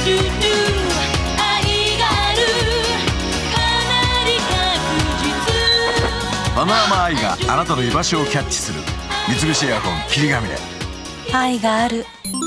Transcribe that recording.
パノラマアイがあなたの居場所をキャッチする。三菱エアコン霧ヶ峰。 愛がある。